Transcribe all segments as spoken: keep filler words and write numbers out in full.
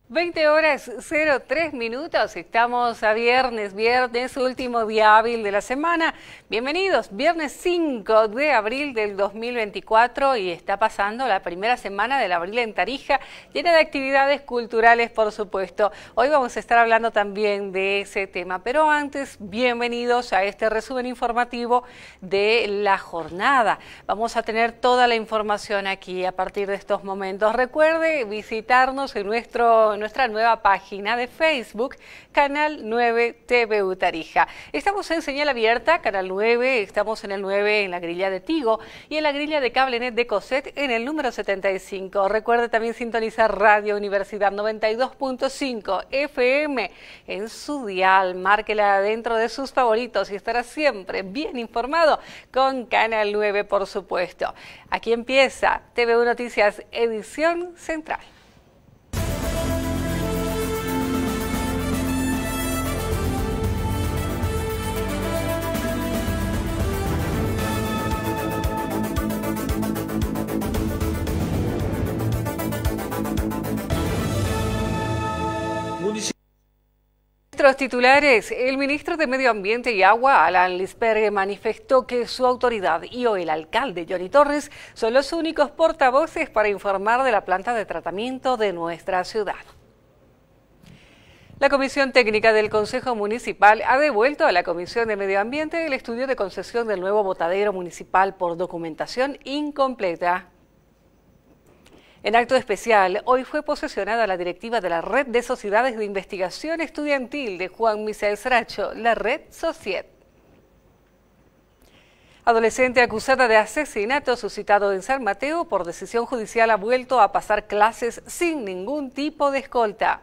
veinte horas cero tres minutos, estamos a viernes, viernes, último día hábil de la semana. Bienvenidos, viernes cinco de abril del dos mil veinticuatro y está pasando la primera semana del abril en Tarija, llena de actividades culturales, por supuesto. Hoy vamos a estar hablando también de ese tema, pero antes, bienvenidos a este resumen informativo de la jornada. Vamos a tener toda la información aquí a partir de estos momentos. Recuerde visitarnos en nuestro nuestra nueva página de Facebook, Canal nueve T V U Tarija. Estamos en señal abierta, Canal nueve, estamos en el nueve en la grilla de Tigo y en la grilla de Cablenet de Coset en el número setenta y cinco. Recuerde también sintonizar Radio Universidad noventa y dos punto cinco F M en su dial. Márquela dentro de sus favoritos y estará siempre bien informado con Canal nueve, por supuesto. Aquí empieza T V U Noticias, edición central. Nuestros titulares. El ministro de Medio Ambiente y Agua, Alan Lispergue, manifestó que su autoridad y o el alcalde, Johnny Torres, son los únicos portavoces para informar de la planta de tratamiento de nuestra ciudad. La Comisión Técnica del Consejo Municipal ha devuelto a la Comisión de Medio Ambiente el estudio de concesión del nuevo botadero municipal por documentación incompleta. En acto especial, hoy fue posesionada la directiva de la Red de Sociedades de Investigación Estudiantil de Juan Misael Sracho, la Red Societ. Adolescente acusada de asesinato suscitado en San Mateo por decisión judicial ha vuelto a pasar clases sin ningún tipo de escolta.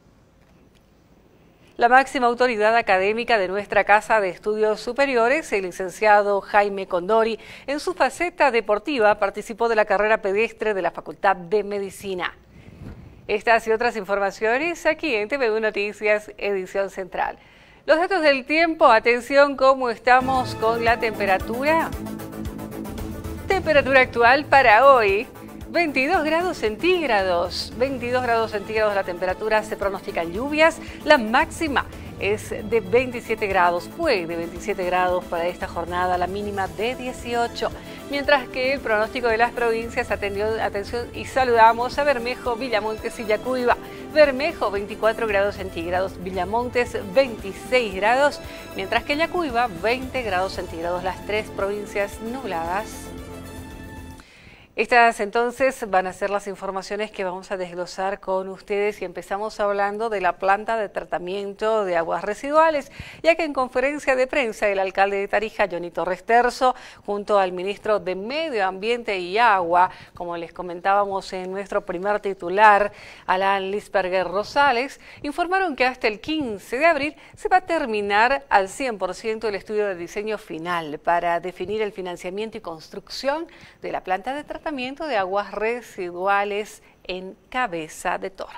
La máxima autoridad académica de nuestra Casa de Estudios Superiores, el licenciado Jaime Condori, en su faceta deportiva participó de la carrera pedestre de la Facultad de Medicina. Estas y otras informaciones aquí en T V U Noticias, edición central. Los datos del tiempo, atención, ¿cómo estamos con la temperatura? Temperatura actual para hoy. veintidós grados centígrados, veintidós grados centígrados la temperatura, se pronostican lluvias, la máxima es de veintisiete grados, fue de veintisiete grados para esta jornada, la mínima de dieciocho, mientras que el pronóstico de las provincias atendió, atención y saludamos a Bermejo, Villamontes y Yacuiba. Bermejo veinticuatro grados centígrados, Villamontes veintiséis grados, mientras que Yacuiba veinte grados centígrados, las tres provincias nubladas. Estas entonces van a ser las informaciones que vamos a desglosar con ustedes y empezamos hablando de la planta de tratamiento de aguas residuales, ya que en conferencia de prensa el alcalde de Tarija, Johnny Torres Terzo, junto al ministro de Medio Ambiente y Agua, como les comentábamos en nuestro primer titular, Alan Lispergue Rosales, informaron que hasta el quince de abril se va a terminar al cien por ciento el estudio de diseño final para definir el financiamiento y construcción de la planta de tratamiento tratamiento de aguas residuales en Cabeza de Toro.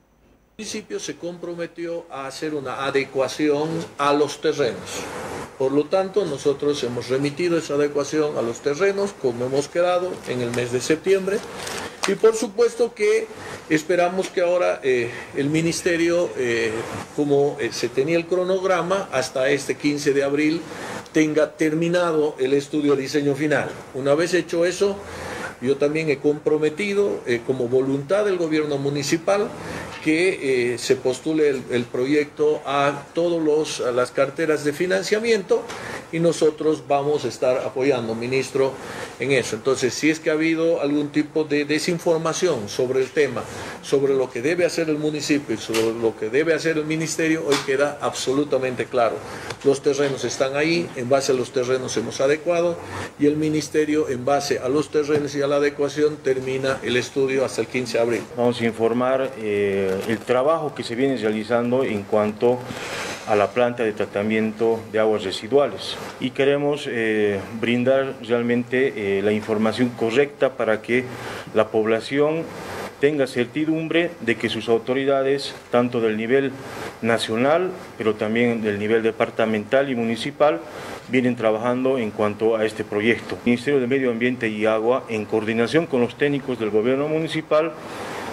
El municipio se comprometió a hacer una adecuación a los terrenos. Por lo tanto, nosotros hemos remitido esa adecuación a los terrenos, como hemos quedado en el mes de septiembre. Y por supuesto que esperamos que ahora eh, el ministerio, eh, como eh, se tenía el cronograma, hasta este quince de abril, tenga terminado el estudio de diseño final. Una vez hecho eso, yo también he comprometido eh, como voluntad del gobierno municipal que eh, se postule el, el proyecto a todas las carteras de financiamiento y nosotros vamos a estar apoyando, ministro, en eso. Entonces, si es que ha habido algún tipo de desinformación sobre el tema, sobre lo que debe hacer el municipio y sobre lo que debe hacer el ministerio, hoy queda absolutamente claro. Los terrenos están ahí, en base a los terrenos hemos adecuado y el ministerio, en base a los terrenos y a la adecuación, termina el estudio hasta el quince de abril. Vamos a informar eh, el trabajo que se viene realizando en cuanto a la planta de tratamiento de aguas residuales y queremos eh, brindar realmente eh, la información correcta para que la población tenga certidumbre de que sus autoridades, tanto del nivel nacional, pero también del nivel departamental y municipal, vienen trabajando en cuanto a este proyecto. El Ministerio de Medio Ambiente y Agua, en coordinación con los técnicos del gobierno municipal,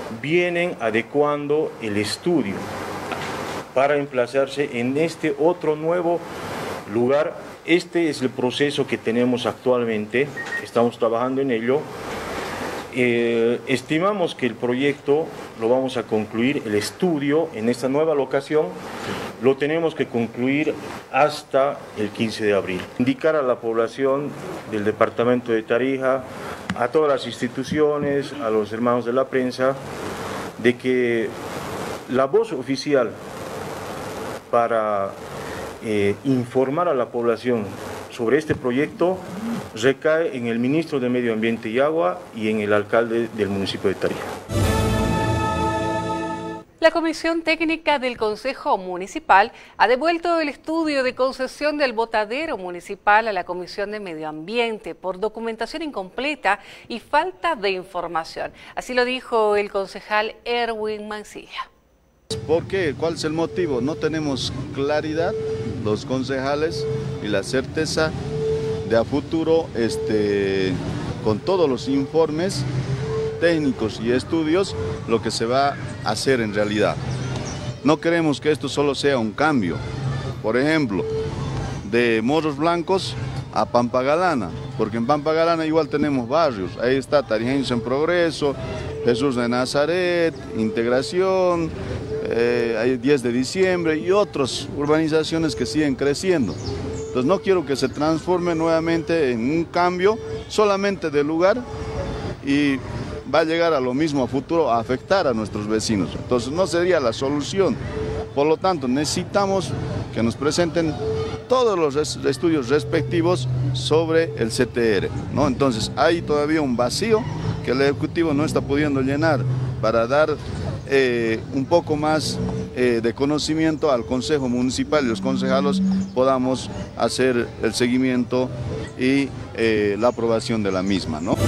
vienen adecuando el estudio para emplazarse en este otro nuevo lugar. Este es el proceso que tenemos actualmente, estamos trabajando en ello. Eh, estimamos que el proyecto lo vamos a concluir, el estudio en esta nueva locación, lo tenemos que concluir hasta el quince de abril. Indicar a la población del departamento de Tarija, a todas las instituciones, a los hermanos de la prensa, de que la voz oficial para eh, informar a la población sobre este proyecto recae en el ministro de Medio Ambiente y Agua y en el alcalde del municipio de Tarija. La Comisión Técnica del Consejo Municipal ha devuelto el estudio de concesión del botadero municipal a la Comisión de Medio Ambiente por documentación incompleta y falta de información. Así lo dijo el concejal Erwin Mancilla. ¿Por qué? ¿Cuál es el motivo? No tenemos claridad los concejales y la certeza de a futuro, este, con todos los informes técnicos y estudios, lo que se va a hacer en realidad. No queremos que esto solo sea un cambio, por ejemplo, de Morros Blancos a Pampa Galana, porque en Pampa Galana igual tenemos barrios, ahí está Tarijeños en Progreso, Jesús de Nazaret, Integración, eh, hay diez de diciembre y otras urbanizaciones que siguen creciendo. Entonces no quiero que se transforme nuevamente en un cambio solamente de lugar y va a llegar a lo mismo a futuro, a afectar a nuestros vecinos. Entonces no sería la solución. Por lo tanto, necesitamos que nos presenten todos los estudios respectivos sobre el C T R, ¿no? Entonces hay todavía un vacío que el Ejecutivo no está pudiendo llenar para dar eh, un poco más eh, de conocimiento al Consejo Municipal y los concejalos podamos hacer el seguimiento y eh, la aprobación de la misma, ¿no?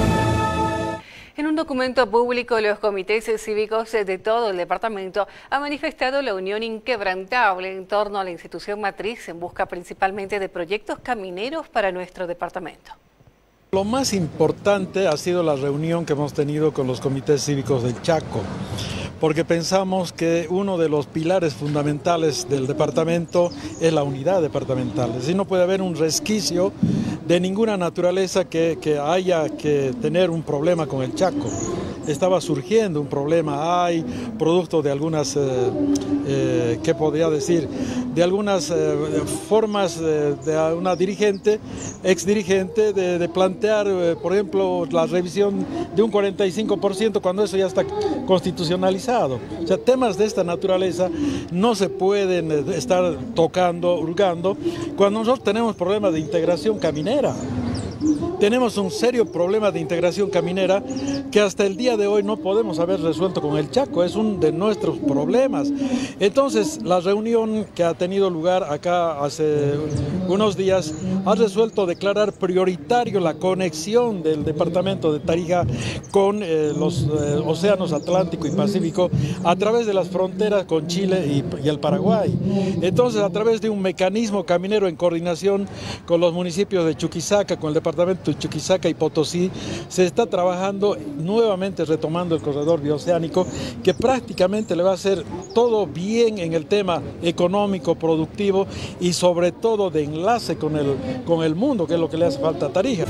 En un documento público, los comités cívicos de todo el departamento han manifestado la unión inquebrantable en torno a la institución matriz en busca principalmente de proyectos camineros para nuestro departamento. Lo más importante ha sido la reunión que hemos tenido con los comités cívicos del Chaco, porque pensamos que uno de los pilares fundamentales del departamento es la unidad departamental. Es decir, no puede haber un resquicio de ninguna naturaleza que, que haya que tener un problema con el Chaco. Estaba surgiendo un problema, hay producto de algunas, eh, eh, ¿qué podría decir? De algunas eh, formas de, de una dirigente, ex dirigente, de, de plantear, eh, por ejemplo, la revisión de un cuarenta y cinco por ciento cuando eso ya está constitucionalizado. O sea, temas de esta naturaleza no se pueden estar tocando, hurgando, cuando nosotros tenemos problemas de integración caminera. Tenemos un serio problema de integración caminera que hasta el día de hoy no podemos haber resuelto con el Chaco, es uno de nuestros problemas. Entonces, la reunión que ha tenido lugar acá hace unos días ha resuelto declarar prioritario la conexión del departamento de Tarija con eh, los eh, océanos Atlántico y Pacífico a través de las fronteras con Chile y, y el Paraguay. Entonces, a través de un mecanismo caminero en coordinación con los municipios de Chuquisaca, con el departamento de Chuquisaca y Potosí, se está trabajando nuevamente retomando el corredor bioceánico que prácticamente le va a hacer todo bien en el tema económico, productivo y sobre todo de enlace con el, con el mundo, que es lo que le hace falta a Tarija.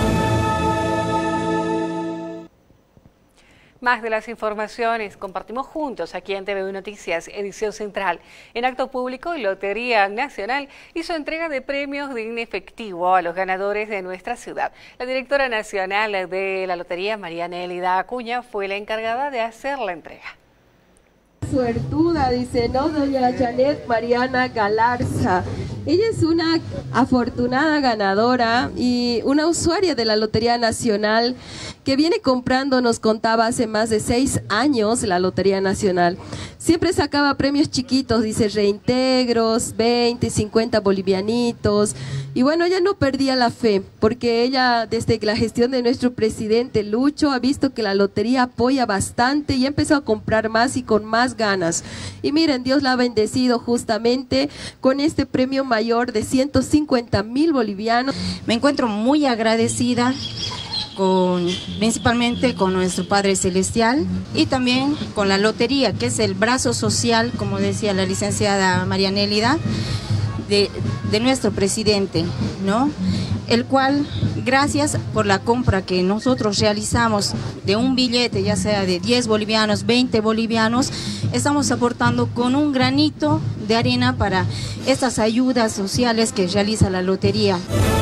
Más de las informaciones compartimos juntos aquí en T V U Noticias, edición central. En acto público, Lotería Nacional hizo entrega de premios en efectivo a los ganadores de nuestra ciudad. La directora nacional de la Lotería, María Nélida Acuña, fue la encargada de hacer la entrega. Suertuda, dice, ¿no? Doña Janet Mariana Galarza. Ella es una afortunada ganadora y una usuaria de la Lotería Nacional que viene comprando, nos contaba, hace más de seis años la Lotería Nacional. Siempre sacaba premios chiquitos, dice, reintegros, veinte, cincuenta bolivianitos. Y bueno, ella no perdía la fe, porque ella, desde la gestión de nuestro presidente Lucho, ha visto que la lotería apoya bastante y ha empezado a comprar más y con más ganas. Y miren, Dios la ha bendecido justamente con este premio mayor de ciento cincuenta mil bolivianos. Me encuentro muy agradecida con, principalmente con nuestro Padre Celestial y también con la lotería, que es el brazo social, como decía la licenciada María Nélida, de, de nuestro presidente, ¿no? El cual, gracias por la compra que nosotros realizamos de un billete, ya sea de diez bolivianos, veinte bolivianos, estamos aportando con un granito de arena para estas ayudas sociales que realiza la lotería.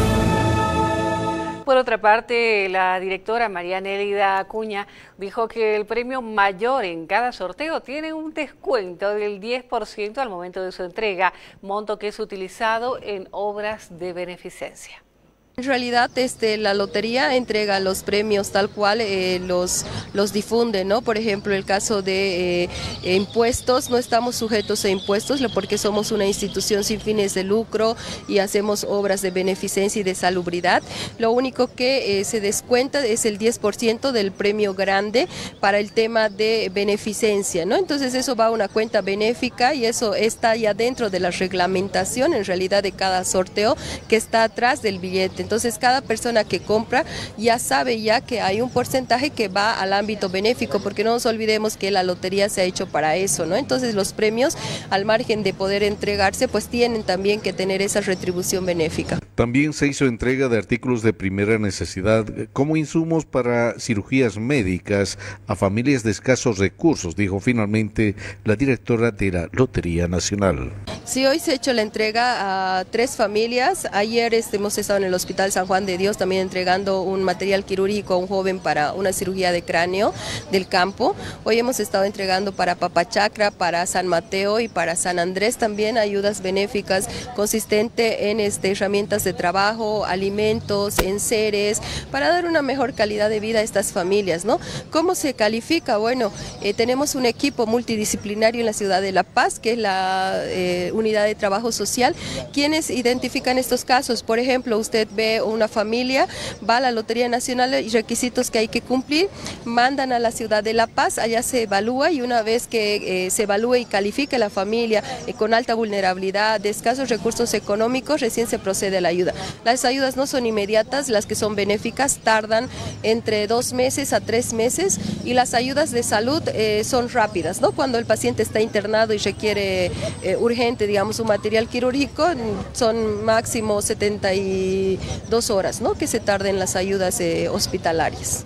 Por otra parte, la directora María Nélida Acuña dijo que el premio mayor en cada sorteo tiene un descuento del diez por ciento al momento de su entrega, monto que es utilizado en obras de beneficencia. En realidad, este, la lotería entrega los premios tal cual eh, los, los difunde, ¿no? Por ejemplo, el caso de eh, impuestos, no estamos sujetos a impuestos porque somos una institución sin fines de lucro y hacemos obras de beneficencia y de salubridad. Lo único que eh, se descuenta es el diez por ciento del premio grande para el tema de beneficencia, ¿no? Entonces eso va a una cuenta benéfica y eso está ya dentro de la reglamentación, en realidad, de cada sorteo que está atrás del billete. Entonces cada persona que compra ya sabe ya que hay un porcentaje que va al ámbito benéfico, porque no nos olvidemos que la lotería se ha hecho para eso, ¿no? Entonces los premios, al margen de poder entregarse, pues tienen también que tener esa retribución benéfica. También se hizo entrega de artículos de primera necesidad como insumos para cirugías médicas a familias de escasos recursos, dijo finalmente la directora de la Lotería Nacional. Sí, hoy se ha hecho la entrega a tres familias. Ayer este, hemos estado en el Hospital San Juan de Dios también entregando un material quirúrgico a un joven para una cirugía de cráneo del campo. Hoy hemos estado entregando para Papachacra, para San Mateo y para San Andrés también ayudas benéficas consistente en este, herramientas de trabajo, alimentos, enseres, para dar una mejor calidad de vida a estas familias, ¿no? ¿Cómo se califica? Bueno, eh, tenemos un equipo multidisciplinario en la ciudad de La Paz, que es la eh, unidad de trabajo social, quienes identifican estos casos. Por ejemplo, usted ve una familia, va a la Lotería Nacional y requisitos que hay que cumplir, mandan a la ciudad de La Paz, allá se evalúa y una vez que eh, se evalúe y califique la familia eh, con alta vulnerabilidad, de escasos recursos económicos, recién se procede a la ayuda. Las ayudas no son inmediatas, las que son benéficas tardan entre dos meses a tres meses y las ayudas de salud eh, son rápidas, ¿no? Cuando el paciente está internado y requiere eh, urgente, digamos, un material quirúrgico, son máximo setenta y dos horas, ¿no? Que se tarden las ayudas eh, hospitalarias.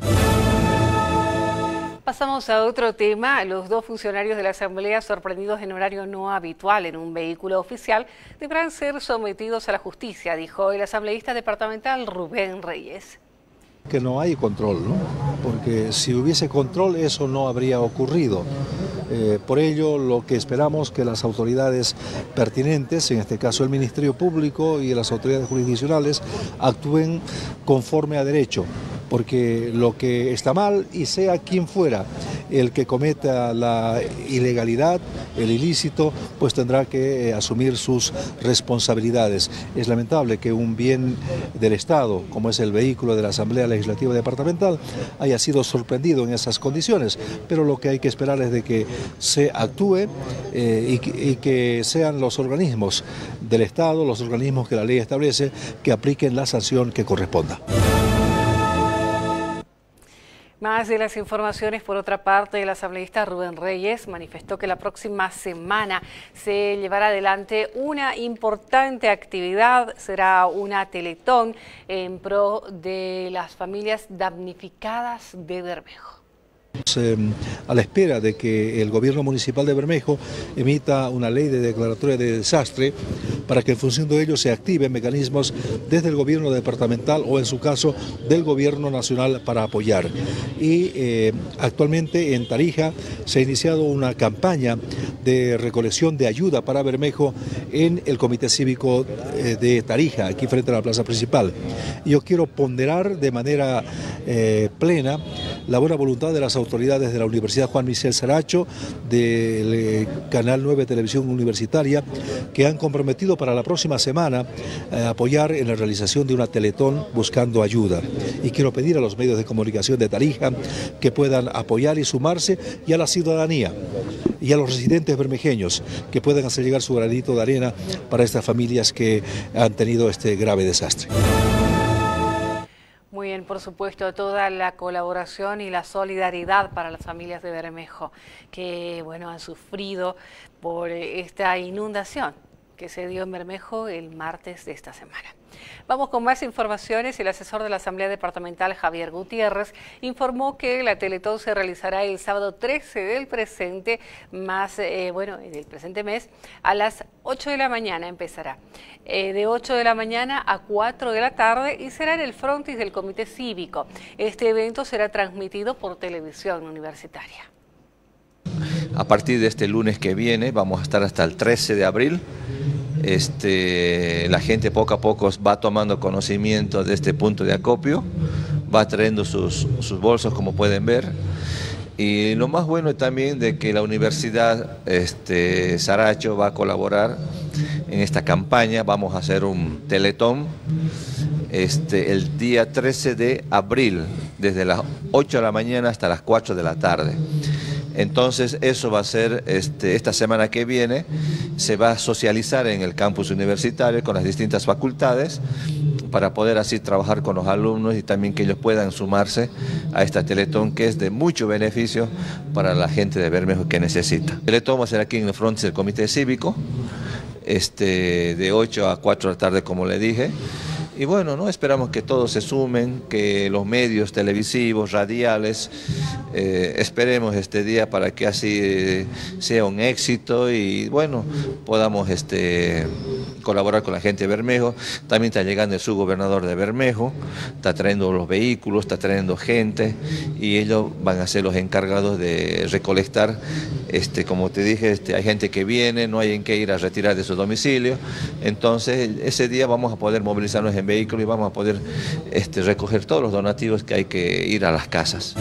Pasamos a otro tema. Los dos funcionarios de la Asamblea sorprendidos en horario no habitual en un vehículo oficial deberán ser sometidos a la justicia, dijo el asambleísta departamental Rubén Reyes. Que no hay control, ¿no? Porque si hubiese control eso no habría ocurrido. Eh, por ello, lo que esperamos que las autoridades pertinentes, en este caso el Ministerio Público y las autoridades jurisdiccionales, actúen conforme a derecho, porque lo que está mal, y sea quien fuera el que cometa la ilegalidad, el ilícito, pues tendrá que eh, asumir sus responsabilidades. Es lamentable que un bien del Estado, como es el vehículo de la Asamblea Legislativa Departamental, haya sido sorprendido en esas condiciones, pero lo que hay que esperar es de que se actúe eh, y, que, y que sean los organismos del Estado, los organismos que la ley establece, que apliquen la sanción que corresponda. Más de las informaciones, por otra parte, el asambleísta Rubén Reyes manifestó que la próxima semana se llevará adelante una importante actividad, será una teletón en pro de las familias damnificadas de Bermejo. Eh, a la espera de que el gobierno municipal de Bermejo emita una ley de declaratoria de desastre para que en función de ello se activen mecanismos desde el gobierno departamental o en su caso del gobierno nacional para apoyar. Y eh, actualmente en Tarija se ha iniciado una campaña de recolección de ayuda para Bermejo en el Comité Cívico eh, de Tarija, aquí frente a la plaza principal. Y yo quiero ponderar de manera eh, plena la buena voluntad de las autoridades de la Universidad Juan Michel Saracho, del eh, Canal nueve Televisión Universitaria, que han comprometido para la próxima semana eh, apoyar en la realización de una teletón buscando ayuda. Y quiero pedir a los medios de comunicación de Tarija que puedan apoyar y sumarse, y a la ciudadanía y a los residentes bermejeños que puedan hacer llegar su granito de arena para estas familias que han tenido este grave desastre. Muy bien, por supuesto, toda la colaboración y la solidaridad para las familias de Bermejo que, bueno, han sufrido por esta inundación que se dio en Bermejo el martes de esta semana. Vamos con más informaciones. El asesor de la Asamblea Departamental, Javier Gutiérrez, informó que la Teletón se realizará el sábado trece del presente, más, eh, bueno, del presente mes, a las ocho de la mañana empezará. Eh, de ocho de la mañana a cuatro de la tarde y será en el frontis del Comité Cívico. Este evento será transmitido por televisión universitaria. A partir de este lunes que viene, vamos a estar hasta el trece de abril. Este, la gente poco a poco va tomando conocimiento de este punto de acopio, va trayendo sus, sus bolsos, como pueden ver. Y lo más bueno también de que la Universidad este, Saracho va a colaborar en esta campaña. Vamos a hacer un teletón este, el día trece de abril, desde las ocho de la mañana hasta las cuatro de la tarde. Entonces eso va a ser, este, esta semana que viene, se va a socializar en el campus universitario con las distintas facultades para poder así trabajar con los alumnos y también que ellos puedan sumarse a esta Teletón, que es de mucho beneficio para la gente de Bermejo que necesita. El Teletón va a ser aquí en el frontis del Comité Cívico, este, de ocho a cuatro de la tarde, como le dije. Y bueno, ¿no? Esperamos que todos se sumen, que los medios televisivos, radiales, eh, esperemos este día para que así eh, sea un éxito y bueno, podamos este, colaborar con la gente de Bermejo. También está llegando el subgobernador de Bermejo, está trayendo los vehículos, está trayendo gente y ellos van a ser los encargados de recolectar, este, como te dije, este, hay gente que viene, no hay en qué ir a retirar de su domicilio, entonces ese día vamos a poder movilizarnos en vehículo y vamos a poder este, recoger todos los donativos que hay que ir a las casas.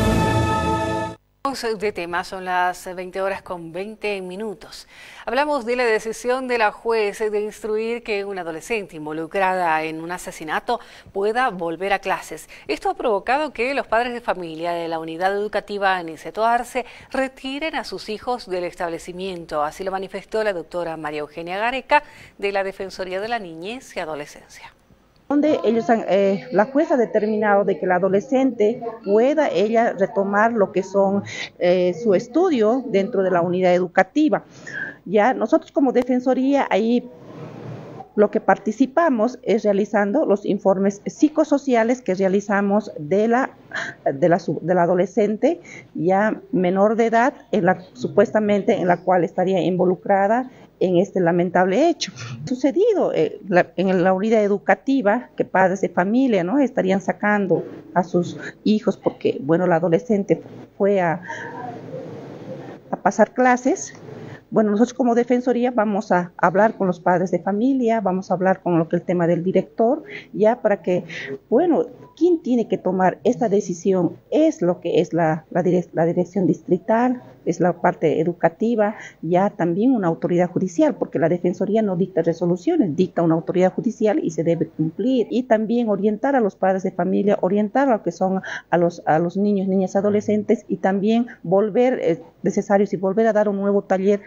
De tema, son las veinte horas con veinte minutos. Hablamos de la decisión de la juez de instruir que una adolescente involucrada en un asesinato pueda volver a clases. Esto ha provocado que los padres de familia de la unidad educativa Aniceto Arce retiren a sus hijos del establecimiento. Así lo manifestó la doctora María Eugenia Gareca de la Defensoría de la Niñez y Adolescencia. Donde ellos han, eh, la jueza ha determinado de que la adolescente pueda ella retomar lo que son eh, su estudio dentro de la unidad educativa. Ya nosotros como defensoría ahí lo que participamos es realizando los informes psicosociales que realizamos de la, de la, de la adolescente ya menor de edad, en la, supuestamente en la cual estaría involucrada en este lamentable hecho. Sucedido eh, la, en la unidad educativa, que padres de familia, ¿no?, estarían sacando a sus hijos porque, bueno, la adolescente fue a, a pasar clases. Bueno, nosotros como defensoría vamos a hablar con los padres de familia, vamos a hablar con lo que el tema del director, ya para que, bueno, ¿quién tiene que tomar esta decisión? Es lo que es la, la, direc la dirección distrital, es la parte educativa, ya también una autoridad judicial, porque la defensoría no dicta resoluciones, dicta una autoridad judicial y se debe cumplir. Y también orientar a los padres de familia, orientar a lo que son a los, a los niños, niñas, adolescentes y también volver, es eh, necesario, si volver a dar un nuevo taller.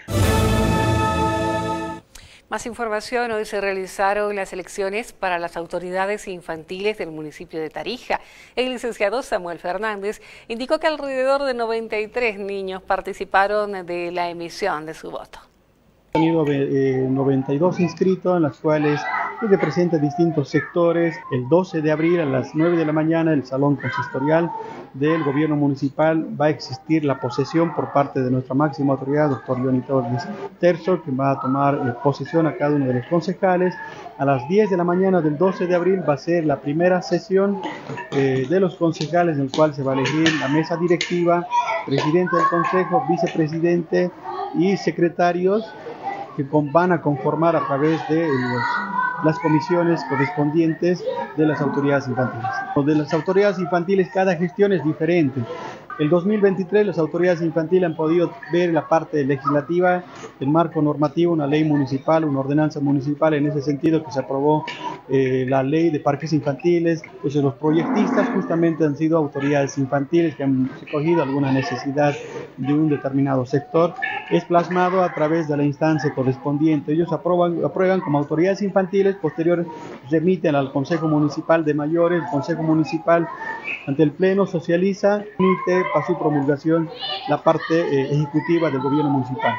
Más información, hoy se realizaron las elecciones para las autoridades infantiles del municipio de Tarija. El licenciado Samuel Fernández indicó que alrededor de noventa y tres niños participaron de la emisión de su voto. Han tenido eh, noventa y dos inscritos, en las cuales se representan distintos sectores. El doce de abril a las nueve de la mañana, el Salón Consistorial del Gobierno Municipal va a existir la posesión por parte de nuestra máxima autoridad, doctor Johnny Torres Terzo, que va a tomar eh, posesión a cada uno de los concejales. A las diez de la mañana del doce de abril va a ser la primera sesión eh, de los concejales, en el cual se va a elegir la mesa directiva, presidente del consejo, vicepresidente y secretarios, que van a conformar a través de los, las comisiones correspondientes de las autoridades infantiles. De las autoridades infantiles cada gestión es diferente. El dos mil veintitrés las autoridades infantiles han podido ver en la parte legislativa, el marco normativo, una ley municipal, una ordenanza municipal en ese sentido que se aprobó eh, la ley de parques infantiles. Pues los proyectistas justamente han sido autoridades infantiles que han recogido alguna necesidad de un determinado sector. Es plasmado a través de la instancia correspondiente. Ellos aprueban, aprueban como autoridades infantiles, posteriores remiten al Consejo Municipal de Mayores, el Consejo Municipal ante el Pleno socializa, emite para su promulgación la parte eh, ejecutiva del gobierno municipal.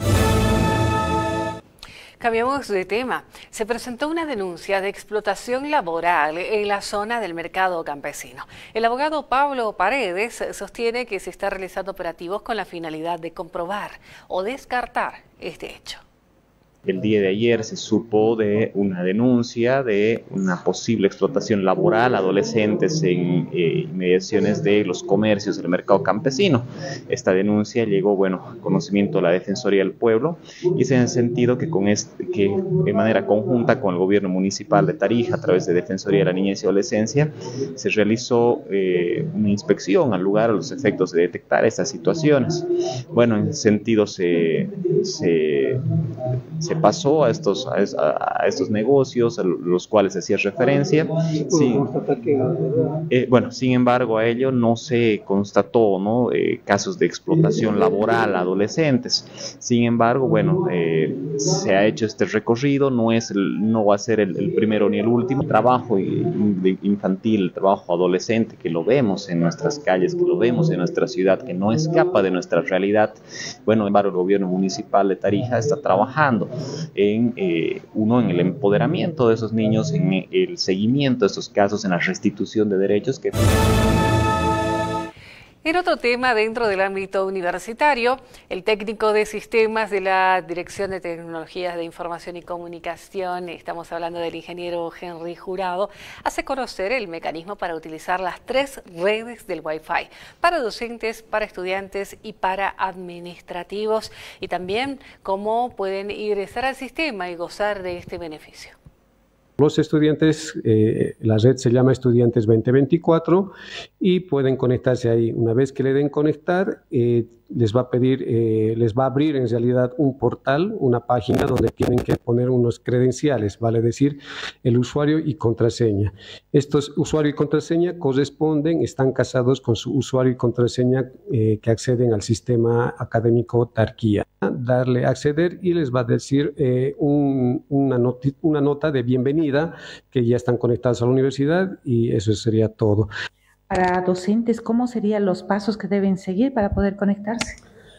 Cambiamos de tema. Se presentó una denuncia de explotación laboral en la zona del mercado campesino. El abogado Pablo Paredes sostiene que se está realizando operativos con la finalidad de comprobar o descartar este hecho. El día de ayer se supo de una denuncia de una posible explotación laboral a adolescentes en eh, inmediaciones de los comercios del mercado campesino. Esta denuncia llegó, bueno, a conocimiento de la Defensoría del Pueblo y es en el sentido que, con este, que de manera conjunta con el gobierno municipal de Tarija, a través de Defensoría de la Niñez y Adolescencia, se realizó eh, una inspección al lugar a los efectos de detectar estas situaciones. Bueno, en ese sentido se, se, se pasó a estos, a, a estos negocios a los cuales se hacía referencia. Sí, eh, bueno, sin embargo, a ello no se constató, ¿no? eh, casos de explotación laboral a adolescentes. Sin embargo, bueno, eh, se ha hecho este recorrido, no, es el, no va a ser el, el primero ni el último. El trabajo infantil, el trabajo adolescente, que lo vemos en nuestras calles, que lo vemos en nuestra ciudad, que no escapa de nuestra realidad. Bueno, sin embargo, el gobierno municipal de Tarija está trabajando en eh, uno en el empoderamiento de esos niños, en el seguimiento de estos casos, en la restitución de derechos que... En otro tema dentro del ámbito universitario, el técnico de sistemas de la Dirección de Tecnologías de Información y Comunicación, estamos hablando del ingeniero Henry Jurado, hace conocer el mecanismo para utilizar las tres redes del Wi-Fi, para docentes, para estudiantes y para administrativos, y también cómo pueden ingresar al sistema y gozar de este beneficio. Los estudiantes, eh, la red se llama Estudiantes veinte veinticuatro y pueden conectarse ahí. Una vez que le den conectar, eh, les va a pedir, eh, les va a abrir en realidad un portal, una página donde tienen que poner unos credenciales, vale decir, el usuario y contraseña. Estos usuario y contraseña corresponden, están casados con su usuario y contraseña eh, que acceden al sistema académico Tarquía. Darle a acceder y les va a decir eh, un, una, noti una nota de bienvenida, que ya están conectados a la universidad, y eso sería todo. Para docentes, ¿cómo serían los pasos que deben seguir para poder conectarse?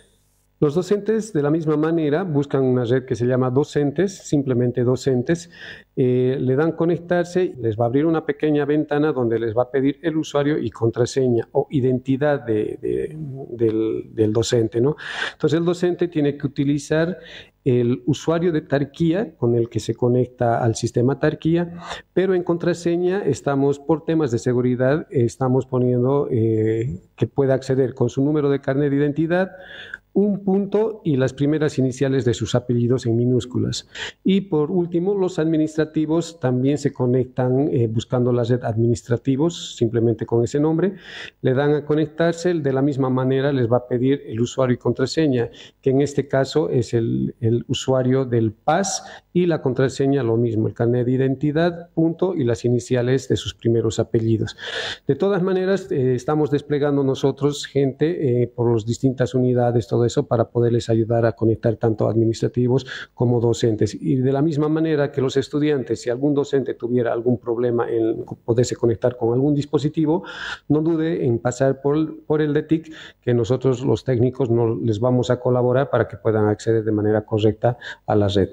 Los docentes, de la misma manera, buscan una red que se llama Docentes, simplemente Docentes, eh, le dan conectarse, les va a abrir una pequeña ventana donde les va a pedir el usuario y contraseña o identidad de, de, del, del docente, ¿no? Entonces el docente tiene que utilizar el usuario de Tarquía con el que se conecta al sistema Tarquía, pero en contraseña estamos, por temas de seguridad, estamos poniendo eh, que pueda acceder con su número de carnet de identidad, un punto y las primeras iniciales de sus apellidos en minúsculas. Y por último, los administrativos también se conectan eh, buscando la red administrativos, simplemente con ese nombre. Le dan a conectarse, de la misma manera les va a pedir el usuario y contraseña, que en este caso es el, el usuario del P A S, y la contraseña lo mismo, el carnet de identidad, punto y las iniciales de sus primeros apellidos. De todas maneras, eh, estamos desplegando nosotros gente eh, por las distintas unidades, todo eso, para poderles ayudar a conectar tanto administrativos como docentes. Y de la misma manera que los estudiantes, si algún docente tuviera algún problema en poderse conectar con algún dispositivo, no dude en pasar por, por el D T I C, que nosotros los técnicos no les vamos a colaborar para que puedan acceder de manera correcta a la red.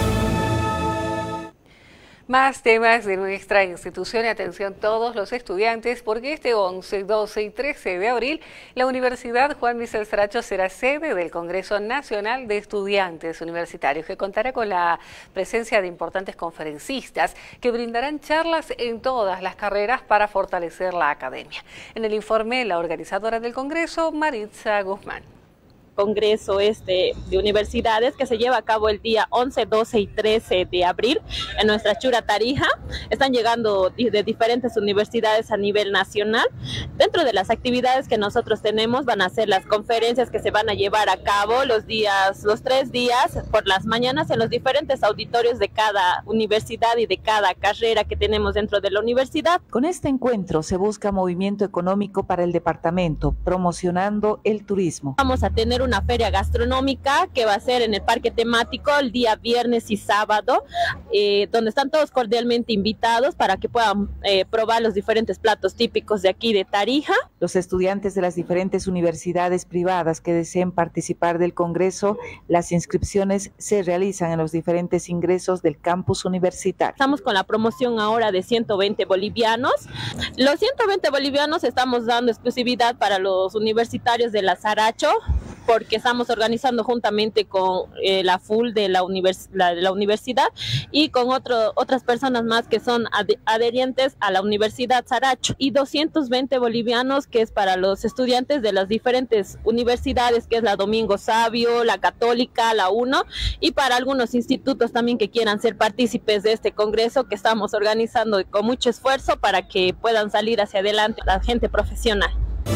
Más temas de nuestra institución y atención todos los estudiantes, porque este once, doce y trece de abril la Universidad Juan Michel Saracho será sede del Congreso Nacional de Estudiantes Universitarios, que contará con la presencia de importantes conferencistas que brindarán charlas en todas las carreras para fortalecer la academia. En el informe, la organizadora del Congreso, Maritza Guzmán. congreso este de universidades que se lleva a cabo el día once, doce y trece de abril en nuestra Chura Tarija. Están llegando de diferentes universidades a nivel nacional. Dentro de las actividades que nosotros tenemos van a ser las conferencias que se van a llevar a cabo los días, los tres días por las mañanas en los diferentes auditorios de cada universidad y de cada carrera que tenemos dentro de la universidad. Con este encuentro se busca movimiento económico para el departamento, promocionando el turismo. Vamos a tener una feria gastronómica que va a ser en el parque temático el día viernes y sábado, eh, donde están todos cordialmente invitados para que puedan eh, probar los diferentes platos típicos de aquí de Tarija. Los estudiantes de las diferentes universidades privadas que deseen participar del congreso, las inscripciones se realizan en los diferentes ingresos del campus universitario. Estamos con la promoción ahora de ciento veinte bolivianos. Los ciento veinte bolivianos estamos dando exclusividad para los universitarios de la Saracho, porque estamos organizando juntamente con eh, la F U L de la, univers la, de la universidad y con otro, otras personas más que son ad adherientes a la Universidad Saracho, y doscientos veinte bolivianos que es para los estudiantes de las diferentes universidades, que es la Domingo Sabio, la Católica, la UNO, y para algunos institutos también que quieran ser partícipes de este congreso que estamos organizando con mucho esfuerzo para que puedan salir hacia adelante la gente profesional.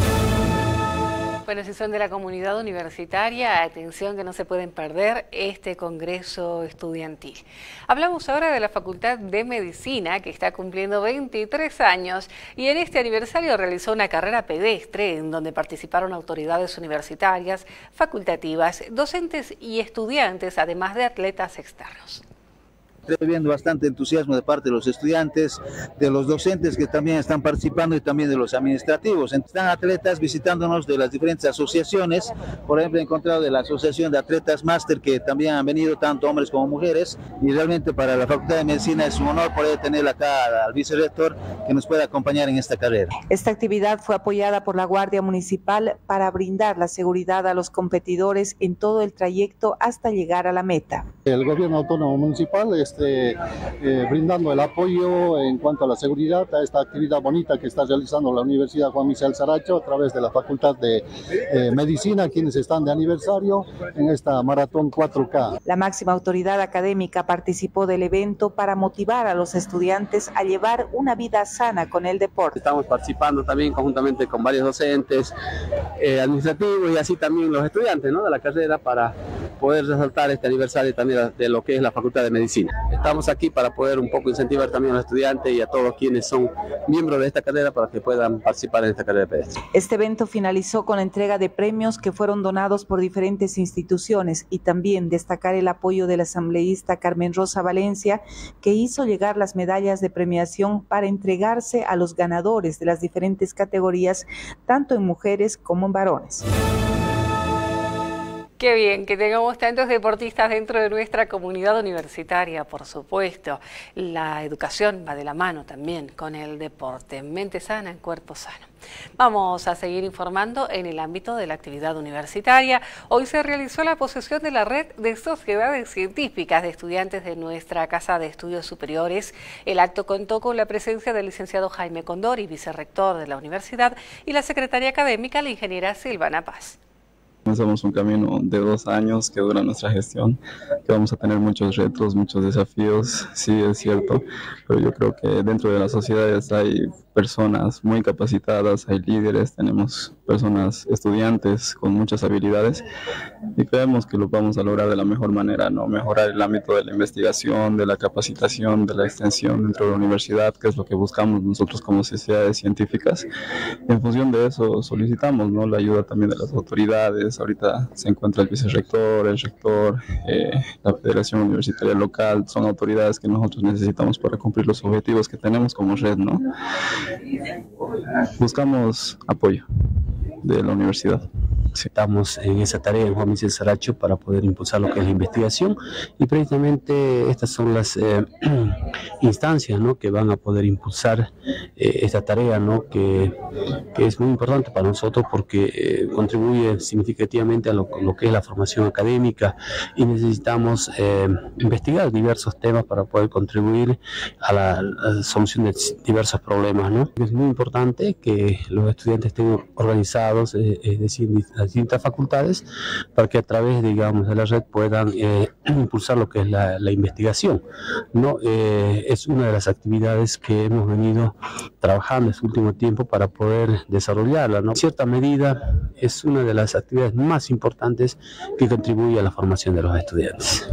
Bueno, si son de la comunidad universitaria, atención que no se pueden perder este congreso estudiantil. Hablamos ahora de la Facultad de Medicina, que está cumpliendo veintitrés años y en este aniversario realizó una carrera pedestre en donde participaron autoridades universitarias, facultativas, docentes y estudiantes, además de atletas externos. Estoy viendo bastante entusiasmo de parte de los estudiantes, de los docentes que también están participando y también de los administrativos. Están atletas visitándonos de las diferentes asociaciones. Por ejemplo, he encontrado de la Asociación de Atletas Máster que también han venido tanto hombres como mujeres, y realmente para la Facultad de Medicina es un honor poder tener acá al vicerrector que nos pueda acompañar en esta carrera. Esta actividad fue apoyada por la Guardia Municipal para brindar la seguridad a los competidores en todo el trayecto hasta llegar a la meta. El Gobierno Autónomo Municipal es Este, eh, brindando el apoyo en cuanto a la seguridad a esta actividad bonita que está realizando la Universidad Juan Misael Saracho a través de la Facultad de eh, Medicina, quienes están de aniversario en esta maratón cuatro K. La máxima autoridad académica participó del evento para motivar a los estudiantes a llevar una vida sana con el deporte. Estamos participando también conjuntamente con varios docentes eh, administrativos y así también los estudiantes, ¿no?, de la carrera, para poder resaltar este aniversario también de lo que es la Facultad de Medicina. Estamos aquí para poder un poco incentivar también a los estudiantes y a todos quienes son miembros de esta carrera para que puedan participar en esta carrera pedestre. Este evento finalizó con la entrega de premios que fueron donados por diferentes instituciones y también destacar el apoyo del asambleísta Carmen Rosa Valencia, que hizo llegar las medallas de premiación para entregarse a los ganadores de las diferentes categorías, tanto en mujeres como en varones. Qué bien que tengamos tantos deportistas dentro de nuestra comunidad universitaria, por supuesto. La educación va de la mano también con el deporte. Mente sana, en cuerpo sano. Vamos a seguir informando en el ámbito de la actividad universitaria. Hoy se realizó la posesión de la red de sociedades científicas de estudiantes de nuestra Casa de Estudios Superiores. El acto contó con la presencia del licenciado Jaime Condori, vicerrector de la universidad, y la secretaria académica, la ingeniera Silvana Paz. Comenzamos un camino de dos años que dura nuestra gestión, que vamos a tener muchos retos, muchos desafíos, sí es cierto, pero yo creo que dentro de las sociedades hay personas muy capacitadas, hay líderes, tenemos personas, estudiantes con muchas habilidades y creemos que lo vamos a lograr de la mejor manera, ¿no? Mejorar el ámbito de la investigación, de la capacitación, de la extensión dentro de la universidad, que es lo que buscamos nosotros como sociedades científicas. Y en función de eso solicitamos, ¿no?, la ayuda también de las autoridades. Ahorita se encuentra el vicerrector, el rector, eh, la Federación Universitaria Local, son autoridades que nosotros necesitamos para cumplir los objetivos que tenemos como red, ¿no? Buscamos apoyo de la universidad. Estamos en esa tarea en Juan Misael Saracho para poder impulsar lo que es la investigación y precisamente estas son las eh, instancias, ¿no?, que van a poder impulsar eh, esta tarea, ¿no?, que, que es muy importante para nosotros porque eh, contribuye significativamente a lo, lo que es la formación académica y necesitamos eh, investigar diversos temas para poder contribuir a la, a la solución de diversos problemas, ¿no? Es muy importante que los estudiantes estén organizados, eh, es decir, las distintas facultades para que a través, digamos, de la red puedan eh, impulsar lo que es la, la investigación, ¿no? Eh, es una de las actividades que hemos venido trabajando en este último tiempo para poder desarrollarla, ¿no? En cierta medida es una de las actividades más importantes que contribuye a la formación de los estudiantes.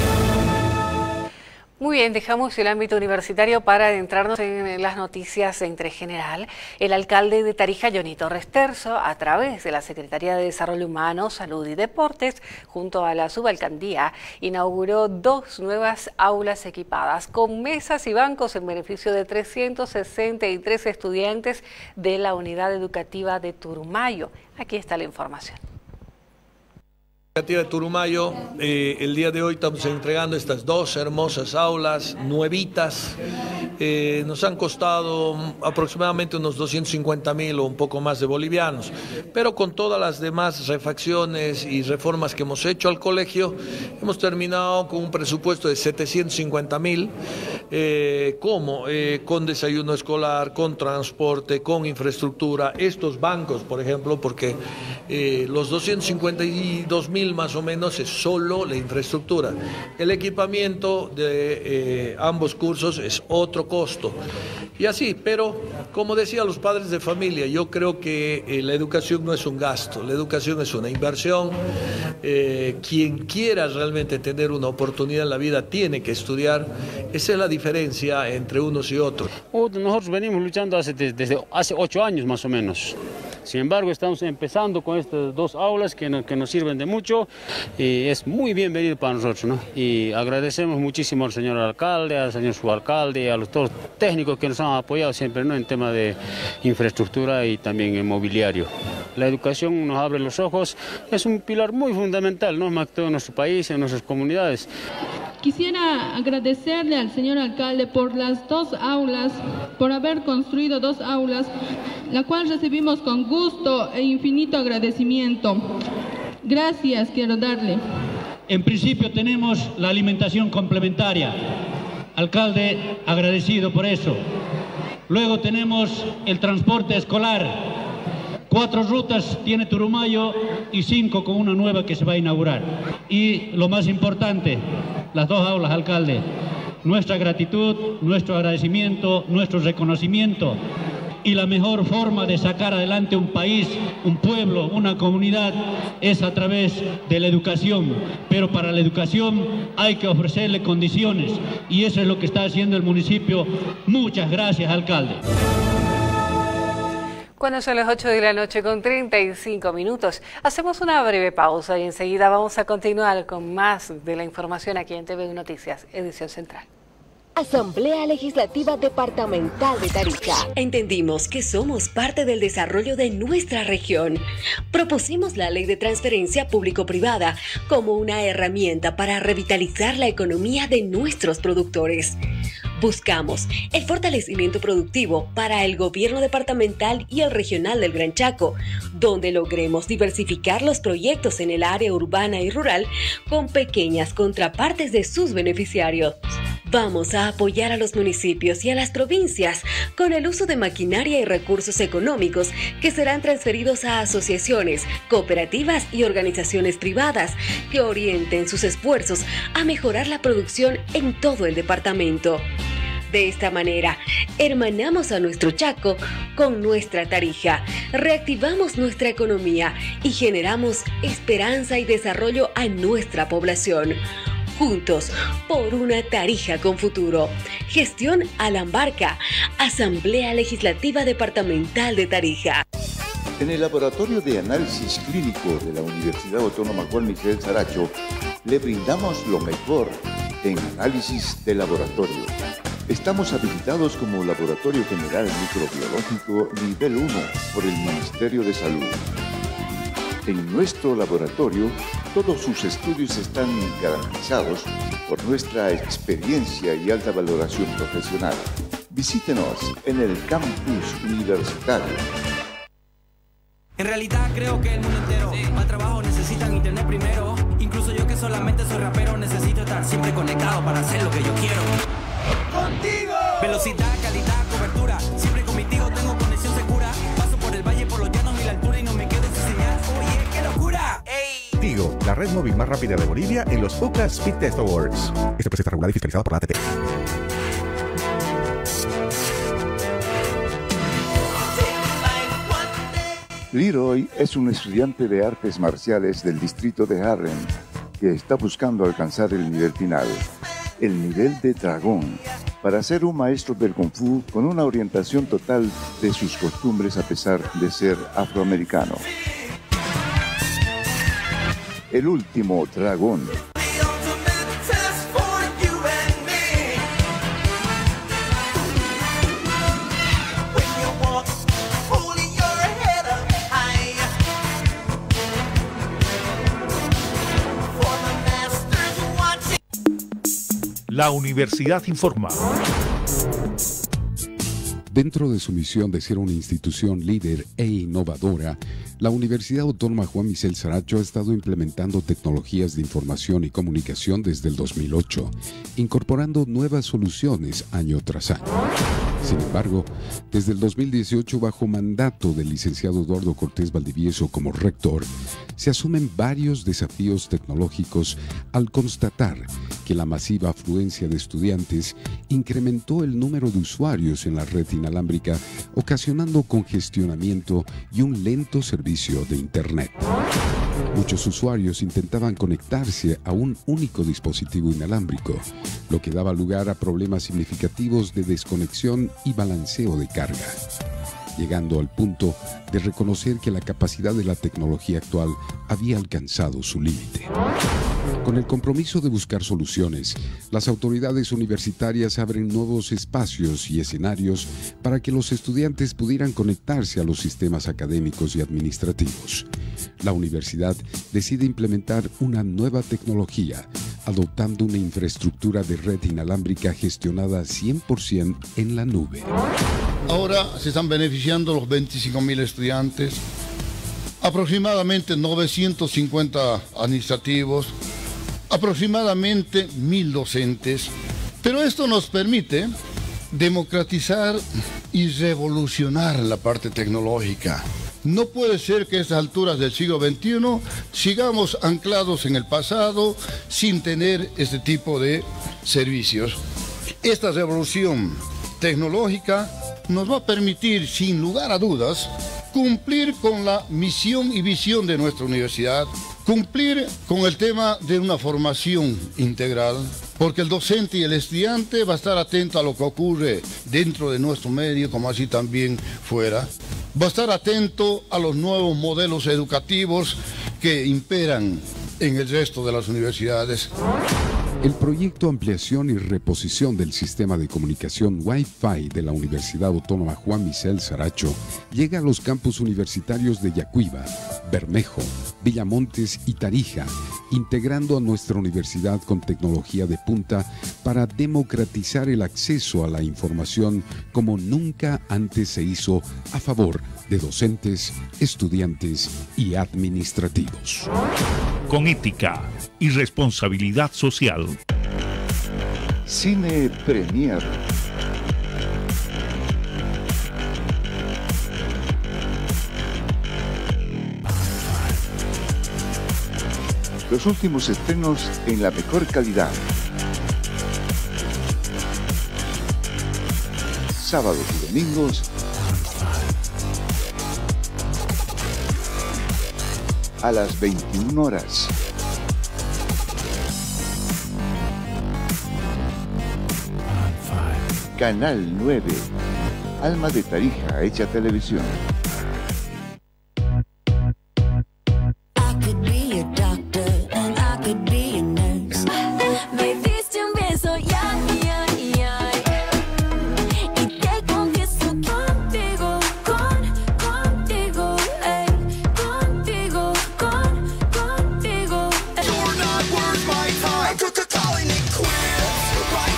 Muy bien, dejamos el ámbito universitario para adentrarnos en las noticias de interés general. El alcalde de Tarija, Johnny Torres Terzo, a través de la Secretaría de Desarrollo Humano, Salud y Deportes, junto a la subalcaldía, inauguró dos nuevas aulas equipadas con mesas y bancos en beneficio de trescientos sesenta y tres estudiantes de la unidad educativa de Turumayo. Aquí está la información. De Turumayo, eh, el día de hoy estamos entregando estas dos hermosas aulas nuevitas. Eh, nos han costado aproximadamente unos doscientos cincuenta mil o un poco más de bolivianos, pero con todas las demás refacciones y reformas que hemos hecho al colegio, hemos terminado con un presupuesto de setecientos cincuenta mil, eh, como eh, con desayuno escolar, con transporte, con infraestructura, estos bancos, por ejemplo, porque eh, los doscientos cincuenta y dos mil más o menos es solo la infraestructura. El equipamiento de eh, ambos cursos es otro costo. Y así, pero como decía los padres de familia, yo creo que eh, la educación no es un gasto, la educación es una inversión. Eh, quien quiera realmente tener una oportunidad en la vida tiene que estudiar. Esa es la diferencia entre unos y otros. Nosotros venimos luchando hace, desde hace ocho años más o menos. Sin embargo, estamos empezando con estas dos aulas que nos, que nos sirven de mucho y es muy bienvenido para nosotros, ¿no? Y agradecemos muchísimo al señor alcalde, al señor subalcalde, a los todos los técnicos que nos han apoyado siempre, ¿no?, en tema de infraestructura y también en mobiliario. La educación nos abre los ojos, es un pilar muy fundamental, ¿no?, más que todo en nuestro país, en nuestras comunidades. Quisiera agradecerle al señor alcalde por las dos aulas, por haber construido dos aulas, la cual recibimos con gusto e infinito agradecimiento. Gracias quiero darle. En principio tenemos la alimentación complementaria. Alcalde, agradecido por eso. Luego tenemos el transporte escolar. Cuatro rutas tiene Turumayo y cinco con una nueva que se va a inaugurar. Y lo más importante, las dos aulas, alcalde. Nuestra gratitud, nuestro agradecimiento, nuestro reconocimiento. Y la mejor forma de sacar adelante un país, un pueblo, una comunidad, es a través de la educación. Pero para la educación hay que ofrecerle condiciones. Y eso es lo que está haciendo el municipio. Muchas gracias, alcalde. Cuando son las ocho de la noche con treinta y cinco minutos, hacemos una breve pausa y enseguida vamos a continuar con más de la información aquí en T V Noticias, edición central. Asamblea Legislativa Departamental de Tarija. Entendimos que somos parte del desarrollo de nuestra región. Propusimos la Ley de Transferencia Público-Privada como una herramienta para revitalizar la economía de nuestros productores. Buscamos el fortalecimiento productivo para el gobierno departamental y el regional del Gran Chaco, donde logremos diversificar los proyectos en el área urbana y rural con pequeñas contrapartes de sus beneficiarios. Vamos a apoyar a los municipios y a las provincias con el uso de maquinaria y recursos económicos que serán transferidos a asociaciones, cooperativas y organizaciones privadas que orienten sus esfuerzos a mejorar la producción en todo el departamento. De esta manera, hermanamos a nuestro Chaco con nuestra Tarija, reactivamos nuestra economía y generamos esperanza y desarrollo a nuestra población. Juntos, por una Tarija con futuro. Gestión Alan Barca, Asamblea Legislativa Departamental de Tarija. En el Laboratorio de Análisis Clínico de la Universidad Autónoma Juan Michel Saracho, le brindamos lo mejor en análisis de laboratorio. Estamos habilitados como Laboratorio General Microbiológico Nivel uno por el Ministerio de Salud. En nuestro laboratorio, todos sus estudios están garantizados por nuestra experiencia y alta valoración profesional. Visítenos en el campus universitario. En realidad creo que el mundo entero, sí, para trabajo necesitan internet primero. Incluso yo que solamente soy rapero necesito estar siempre conectado para hacer lo que yo quiero. ¡Contigo! Velocidad, calidad, cobertura, siempre contigo tengo conexión segura. Paso por el valle, por los llanos y la altura y no me quedo sin señal. Oye, que lo la red móvil más rápida de Bolivia en los U C A Speed Test Awards. Este proceso está regulado y fiscalizado por la A T P. Leroy es un estudiante de artes marciales del distrito de Harlem que está buscando alcanzar el nivel final, el nivel de dragón, para ser un maestro del Kung Fu con una orientación total de sus costumbres a pesar de ser afroamericano. El último dragón. La Universidad informa. Dentro de su misión de ser una institución líder e innovadora, la Universidad Autónoma Juan Michel Saracho ha estado implementando tecnologías de información y comunicación desde el dos mil ocho, incorporando nuevas soluciones año tras año. Sin embargo, desde el dos mil dieciocho, bajo mandato del licenciado Eduardo Cortés Valdivieso como rector, se asumen varios desafíos tecnológicos al constatar que la masiva afluencia de estudiantes incrementó el número de usuarios en la red inalámbrica, ocasionando congestionamiento y un lento servicio de Internet. Muchos usuarios intentaban conectarse a un único dispositivo inalámbrico, lo que daba lugar a problemas significativos de desconexión y balanceo de carga, llegando al punto de reconocer que la capacidad de la tecnología actual había alcanzado su límite. Con el compromiso de buscar soluciones, las autoridades universitarias abren nuevos espacios y escenarios para que los estudiantes pudieran conectarse a los sistemas académicos y administrativos. La universidad decide implementar una nueva tecnología, adoptando una infraestructura de red inalámbrica gestionada cien por ciento en la nube. Ahora se están beneficiando los veinticinco mil estudiantes, aproximadamente novecientos cincuenta administrativos, aproximadamente mil docentes, pero esto nos permite democratizar y revolucionar la parte tecnológica. No puede ser que a estas alturas del siglo veintiuno sigamos anclados en el pasado sin tener este tipo de servicios. Esta revolución tecnológica nos va a permitir, sin lugar a dudas, cumplir con la misión y visión de nuestra universidad, cumplir con el tema de una formación integral, porque el docente y el estudiante va a estar atento a lo que ocurre dentro de nuestro medio, como así también fuera. Va a estar atento a los nuevos modelos educativos que imperan en el resto de las universidades. El proyecto Ampliación y Reposición del Sistema de Comunicación Wi-Fi de la Universidad Autónoma Juan Michel Saracho llega a los campus universitarios de Yacuiba, Bermejo, Villamontes y Tarija, integrando a nuestra universidad con tecnología de punta para democratizar el acceso a la información como nunca antes se hizo a favor de docentes, estudiantes y administrativos. Con ética y responsabilidad social. Cine Premier. Los últimos estrenos en la mejor calidad. Sábados y domingos a las veintiuna horas. Canal nueve. Alma de Tarija hecha televisión.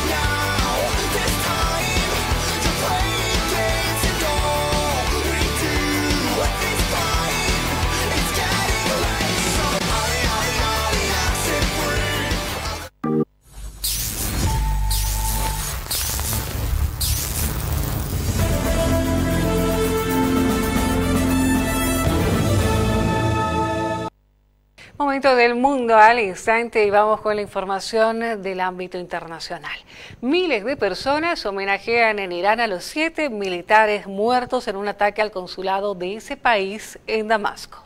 Right now, to play games and go. Momento del mundo al instante y vamos con la información del ámbito internacional. Miles de personas homenajean en Irán a los siete militares muertos en un ataque al consulado de ese país en Damasco.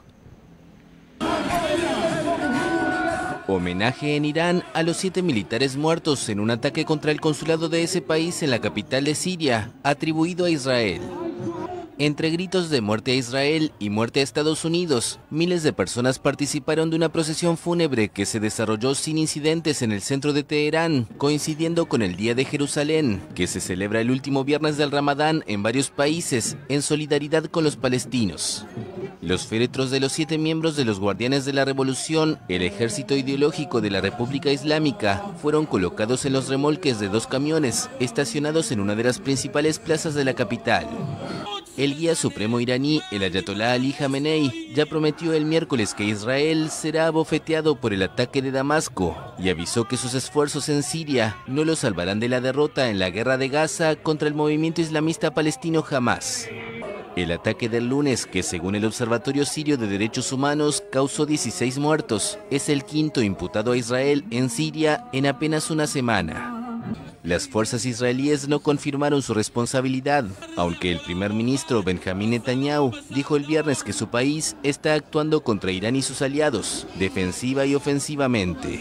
Homenaje en Irán a los siete militares muertos en un ataque contra el consulado de ese país en la capital de Siria, atribuido a Israel. Entre gritos de muerte a Israel y muerte a Estados Unidos, miles de personas participaron de una procesión fúnebre que se desarrolló sin incidentes en el centro de Teherán, coincidiendo con el Día de Jerusalén, que se celebra el último viernes del Ramadán en varios países, en solidaridad con los palestinos. Los féretros de los siete miembros de los Guardianes de la Revolución, el ejército ideológico de la República Islámica, fueron colocados en los remolques de dos camiones, estacionados en una de las principales plazas de la capital. El guía supremo iraní, el Ayatolá Ali Jamenei, ya prometió el miércoles que Israel será abofeteado por el ataque de Damasco y avisó que sus esfuerzos en Siria no lo salvarán de la derrota en la guerra de Gaza contra el movimiento islamista palestino Hamas. El ataque del lunes, que según el Observatorio Sirio de Derechos Humanos causó dieciséis muertos, es el quinto imputado a Israel en Siria en apenas una semana. Las fuerzas israelíes no confirmaron su responsabilidad, aunque el primer ministro Benjamín Netanyahu dijo el viernes que su país está actuando contra Irán y sus aliados, defensiva y ofensivamente.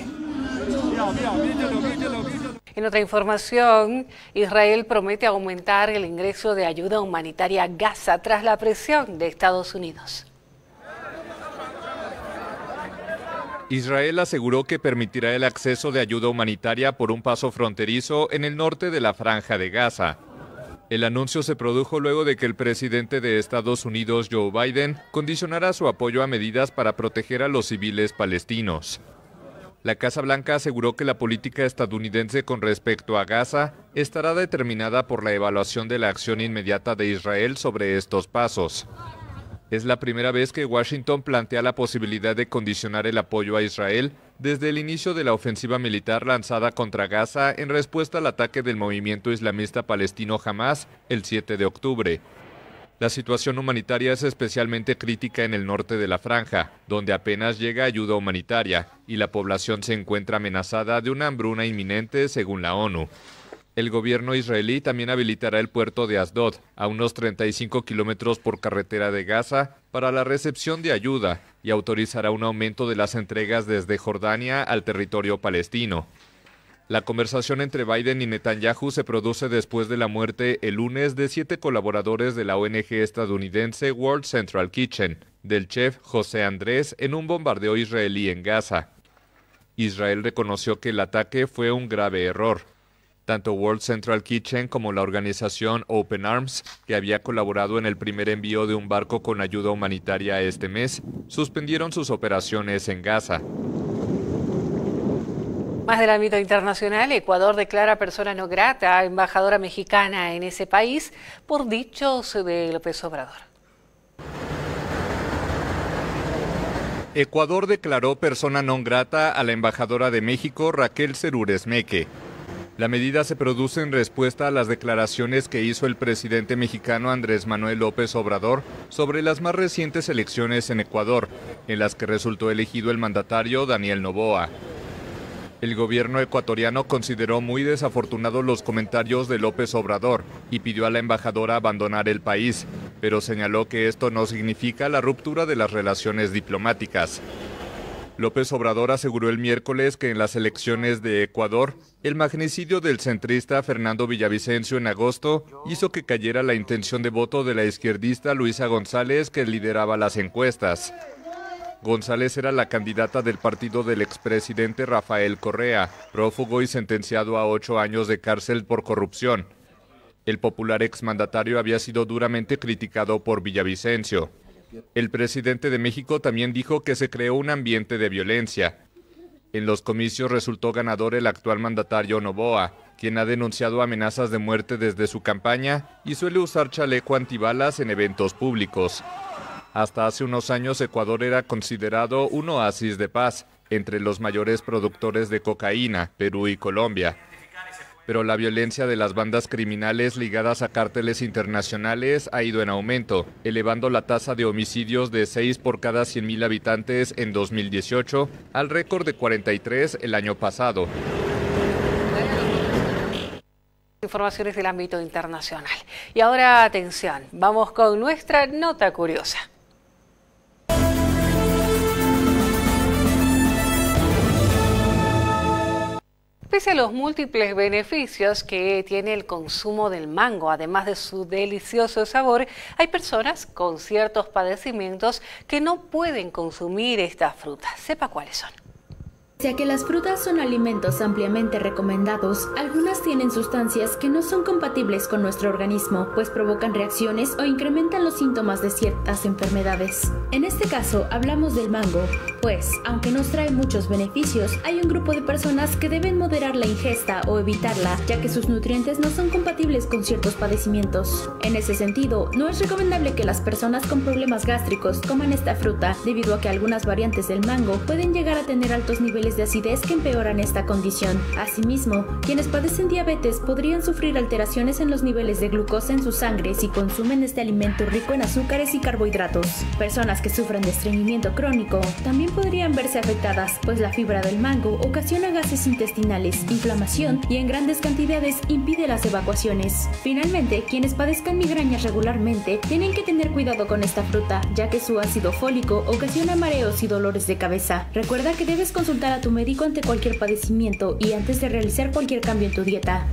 En otra información, Israel promete aumentar el ingreso de ayuda humanitaria a Gaza tras la presión de Estados Unidos. Israel aseguró que permitirá el acceso de ayuda humanitaria por un paso fronterizo en el norte de la Franja de Gaza. El anuncio se produjo luego de que el presidente de Estados Unidos, Joe Biden, condicionara su apoyo a medidas para proteger a los civiles palestinos. La Casa Blanca aseguró que la política estadounidense con respecto a Gaza estará determinada por la evaluación de la acción inmediata de Israel sobre estos pasos. Es la primera vez que Washington plantea la posibilidad de condicionar el apoyo a Israel desde el inicio de la ofensiva militar lanzada contra Gaza en respuesta al ataque del movimiento islamista palestino Hamas el siete de octubre. La situación humanitaria es especialmente crítica en el norte de la franja, donde apenas llega ayuda humanitaria y la población se encuentra amenazada de una hambruna inminente según la ONU. El gobierno israelí también habilitará el puerto de Asdod, a unos treinta y cinco kilómetros por carretera de Gaza, para la recepción de ayuda y autorizará un aumento de las entregas desde Jordania al territorio palestino. La conversación entre Biden y Netanyahu se produce después de la muerte el lunes de siete colaboradores de la O N G estadounidense World Central Kitchen, del chef José Andrés, en un bombardeo israelí en Gaza. Israel reconoció que el ataque fue un grave error. Tanto World Central Kitchen como la organización Open Arms, que había colaborado en el primer envío de un barco con ayuda humanitaria este mes, suspendieron sus operaciones en Gaza. Más del ámbito internacional, Ecuador declara persona no grata a embajadora mexicana en ese país por dichos de López Obrador. Ecuador declaró persona non grata a la embajadora de México, Raquel Cerúrez Meque. La medida se produce en respuesta a las declaraciones que hizo el presidente mexicano Andrés Manuel López Obrador sobre las más recientes elecciones en Ecuador, en las que resultó elegido el mandatario Daniel Noboa. El gobierno ecuatoriano consideró muy desafortunados los comentarios de López Obrador y pidió a la embajadora abandonar el país, pero señaló que esto no significa la ruptura de las relaciones diplomáticas. López Obrador aseguró el miércoles que en las elecciones de Ecuador, el magnicidio del centrista Fernando Villavicencio en agosto hizo que cayera la intención de voto de la izquierdista Luisa González, que lideraba las encuestas. González era la candidata del partido del expresidente Rafael Correa, prófugo y sentenciado a ocho años de cárcel por corrupción. El popular exmandatario había sido duramente criticado por Villavicencio. El presidente de México también dijo que se creó un ambiente de violencia. En los comicios resultó ganador el actual mandatario Noboa, quien ha denunciado amenazas de muerte desde su campaña y suele usar chaleco antibalas en eventos públicos. Hasta hace unos años Ecuador era considerado un oasis de paz entre los mayores productores de cocaína, Perú y Colombia. pero la violencia de las bandas criminales ligadas a cárteles internacionales ha ido en aumento, elevando la tasa de homicidios de seis por cada cien mil habitantes en dos mil dieciocho al récord de cuarenta y tres el año pasado. Informaciones del ámbito internacional. Y ahora, atención, vamos con nuestra nota curiosa. Pese a los múltiples beneficios que tiene el consumo del mango, además de su delicioso sabor, hay personas con ciertos padecimientos que no pueden consumir esta fruta. Sepa cuáles son. Ya que las frutas son alimentos ampliamente recomendados, algunas tienen sustancias que no son compatibles con nuestro organismo, pues provocan reacciones o incrementan los síntomas de ciertas enfermedades. En este caso, hablamos del mango, pues, aunque nos trae muchos beneficios, hay un grupo de personas que deben moderar la ingesta o evitarla, ya que sus nutrientes no son compatibles con ciertos padecimientos. En ese sentido, no es recomendable que las personas con problemas gástricos coman esta fruta, debido a que algunas variantes del mango pueden llegar a tener altos niveles de acidez que empeoran esta condición. Asimismo, quienes padecen diabetes podrían sufrir alteraciones en los niveles de glucosa en su sangre si consumen este alimento rico en azúcares y carbohidratos. Personas que sufren de estreñimiento crónico también podrían verse afectadas, pues la fibra del mango ocasiona gases intestinales, inflamación y en grandes cantidades impide las evacuaciones. Finalmente, quienes padezcan migrañas regularmente tienen que tener cuidado con esta fruta, ya que su ácido fólico ocasiona mareos y dolores de cabeza. Recuerda que debes consultar a tu médico ante cualquier padecimiento y antes de realizar cualquier cambio en tu dieta.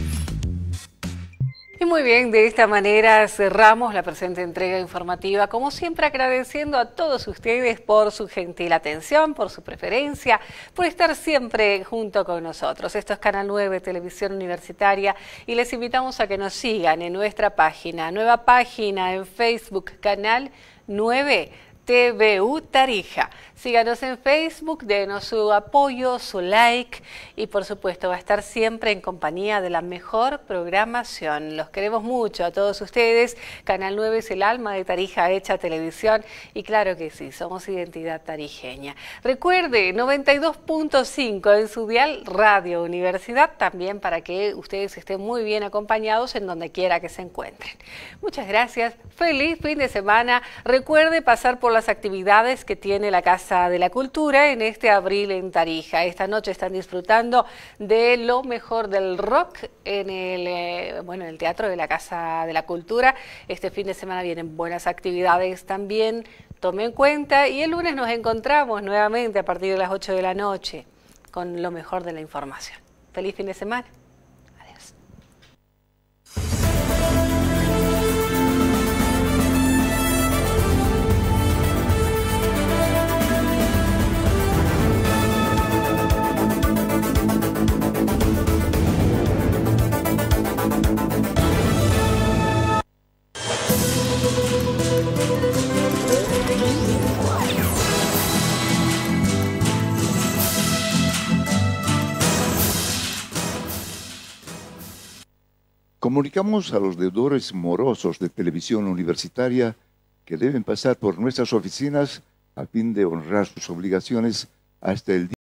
Y muy bien, de esta manera cerramos la presente entrega informativa, como siempre agradeciendo a todos ustedes por su gentil atención, por su preferencia, por estar siempre junto con nosotros. Esto es Canal nueve, Televisión Universitaria, y les invitamos a que nos sigan en nuestra página, nueva página en Facebook, Canal nueve T V U Tarija. Síganos en Facebook, denos su apoyo, su like y por supuesto va a estar siempre en compañía de la mejor programación. Los queremos mucho a todos ustedes. Canal nueve es el alma de Tarija hecha televisión y claro que sí, somos identidad tarijeña. Recuerde, noventa y dos punto cinco en su dial Radio Universidad, también para que ustedes estén muy bien acompañados en donde quiera que se encuentren. Muchas gracias, feliz fin de semana. Recuerde pasar por las actividades que tiene la Casa de la Cultura en este abril en Tarija. Esta noche están disfrutando de lo mejor del rock en el, eh, bueno, en el Teatro de la Casa de la Cultura. Este fin de semana vienen buenas actividades también, tome en cuenta, y el lunes nos encontramos nuevamente a partir de las ocho de la noche con lo mejor de la información. Feliz fin de semana. Comunicamos a los deudores morosos de Televisión Universitaria que deben pasar por nuestras oficinas a fin de honrar sus obligaciones hasta el día